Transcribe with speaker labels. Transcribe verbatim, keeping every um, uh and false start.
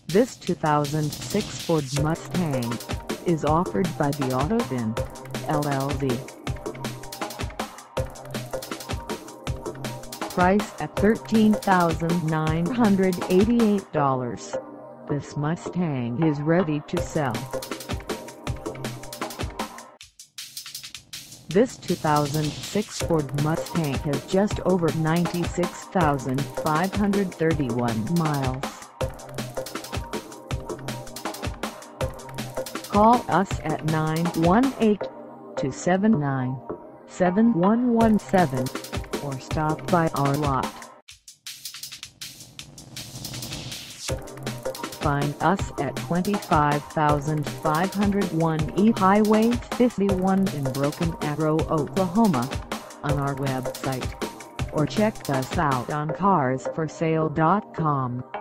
Speaker 1: This two thousand six Ford Mustang is offered by the AutoBin, L L C. Priced at thirteen thousand nine hundred eighty-eight dollars, this Mustang is ready to sell. This two thousand six Ford Mustang has just over ninety-six thousand five hundred thirty-one miles. Call us at nine one eight, two seven nine, seven one one seven or stop by our lot. Find us at twenty-five thousand five hundred one East Highway fifty-one in Broken Arrow, Oklahoma, on our website, or check us out on cars for sale dot com.